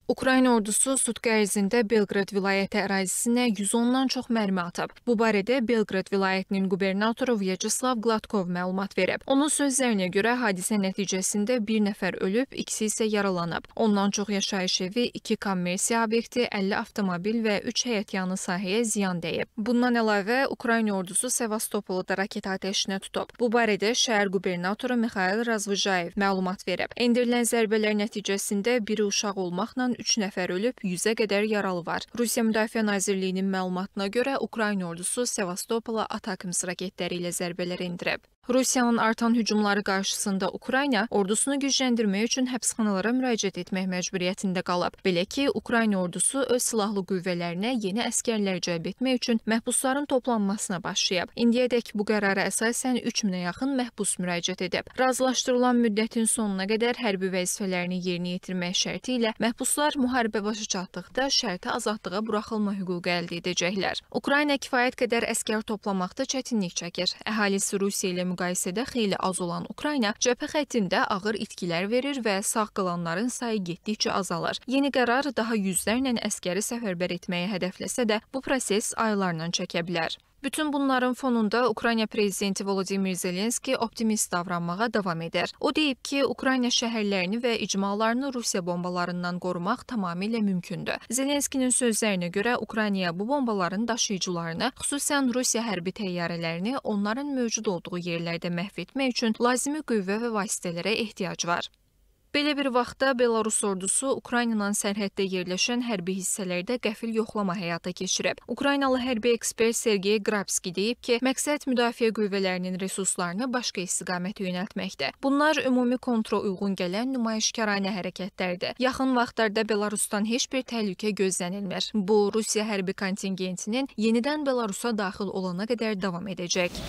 Ukrayna ordusu sutqa ərzində Belqrad vilayəti ərazisinə 110-dan çox mərmi atıb. Bu barədə Belqrad vilayətinin qubernatoru Vyacheslav Gladkov məlumat verib. Onun sözlərinə görə hadisə nəticəsində bir nəfər ölüb, ikisi isə yaralanıb. Ondan çox yaşayış evi, 2 kommersiya obyekti, 50 avtomobil və 3 həyətyanı sahəyə ziyan dəyib. Bundan əlavə, Ukrayna ordusu Sevastopolu da raket atəşinə tutub. Bu barədə şəhər qubernatoru Mikhail Razvıjayev məlumat verib. Endirilən zərbələr nəticəsində biri uşaq olmaqla 3 nəfər ölüb, 100-ə qədər yaralı var. Rusiya Müdafiə Nazirliyinin məlumatına görə Ukrayna ordusu Sevastopola Atakms raketləri ilə zərbələr endirib. Rusiyanın artan hücumları qarşısında Ukrayna ordusunu gücləndirmək üçün həbsxanalara müraciət etmək məcburiyyətində qalıb. Belə ki, Ukrayna ordusu öz silahlı qüvvələrinə yeni əskərlər cəlb etmək üçün məhbusların toplanmasına başlayıb. İndiyədək bu qərara əsasən 3000-ə yaxın məhbus müraciət edib. Razılaşdırılan müddətin sonuna qədər hərbi vəzifələrini yerinə yetirmək şərti ilə məhbuslar müharibə başa çatdıqda şərti azadlığa buraxılma hüququ əldə edəcəklər. Ukrayna kifayət qədər əskər toplamaqda çətinlik çəkir. Əhalisi Rusiya ilə müqayisədə xeyli az olan Ukrayna cəbhə xəttində ağır itkilər verir və sağ qalanların sayı getdikcə azalır. Yeni qərar daha yüzlərlə əskəri səfərbər etməyi hədəfləsə də bu proses aylarla çəkə bilər. Bütün bunların fonunda Ukrayna prezidenti Volodymyr Zelenski optimist davranmağa davam edir. O deyib ki, Ukrayna şəhərlərini və icmalarını Rusiya bombalarından qorumaq tamamilə mümkündür. Zelenskinin sözlərinə görə Ukraynaya bu bombaların daşıyıcılarını, xüsusən Rusiya hərbi təyyarələrini onların mövcud olduğu yerlərdə məhv etmək üçün lazımi qüvvə və vasitələrə ehtiyac var. Belə bir vaxtda Belarus ordusu Ukraynanın sərhəddə yerləşən hərbi hissələrdə qəfil yoxlama həyata keçirib. Ukraynalı hərbi ekspert Sergey Grabski deyib ki, məqsəd müdafiə qüvvələrinin resurslarını başqa istiqamətə yönəltməkdir. Bunlar ümumi kontrola uyğun gələn nümayişkaranə hərəkətlərdir. Yaxın vaxtlarda Belarusdan heç bir təhlükə gözlənilmir. Bu, Rusiya hərbi kontingentinin yenidən Belarusa daxil olana qədər davam edəcək.